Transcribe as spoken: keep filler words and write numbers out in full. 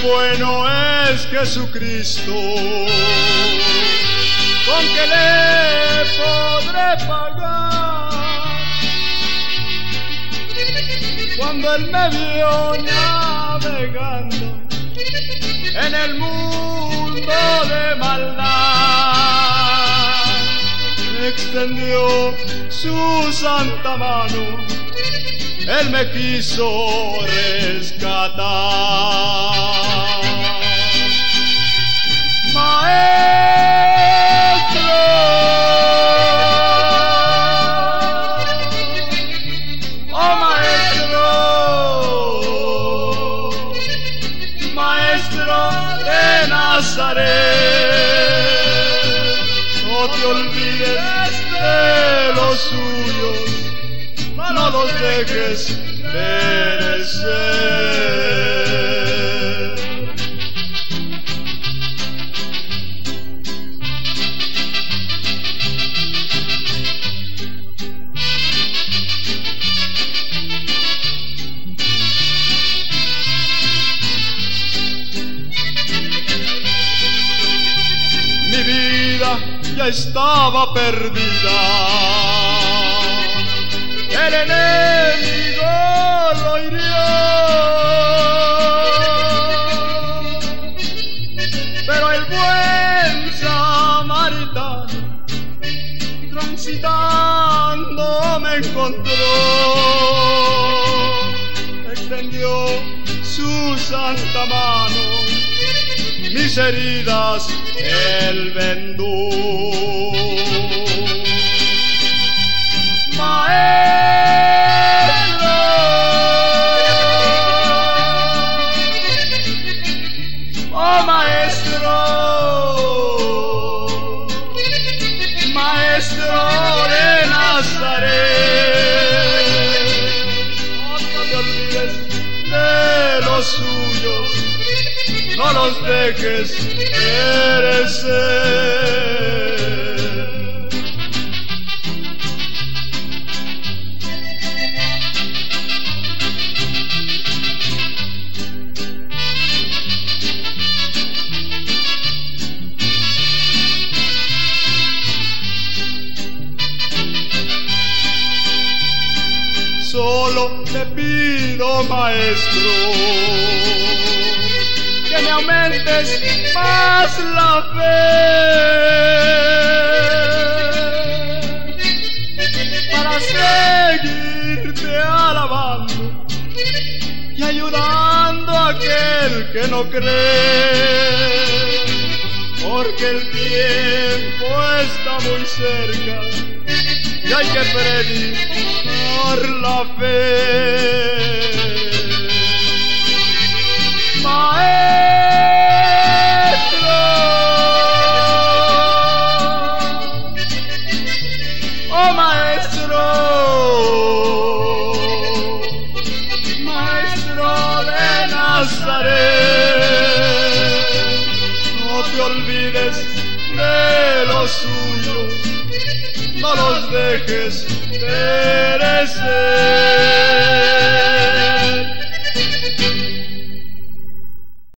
bueno es Jesucristo, con que le podré pagar. Cuando él me vio navegando en el mundo de maldad, extendió su santa mano, él me quiso rescatar. Maestro, oh maestro, maestro de Nazaret, no te olvides de los suyos, no los dejes perecer. Mi vida ya estaba perdida, el enemigo lo hirió, pero el buen samaritano transitando me encontró, extendió su santa mano, mis heridas él vendó. Maestro, oh maestro, maestro de Nazaret, no te olvides de los suyos, no los dejes perecer. Solo te pido, maestro, que me aumentes más la fe para seguirte alabando y ayudando a aquel que no cree, porque el tiempo está muy cerca y hay que predicar la fe. Maestro, oh maestro, maestro de Nazaret, no te olvides de los suyos, no los dejes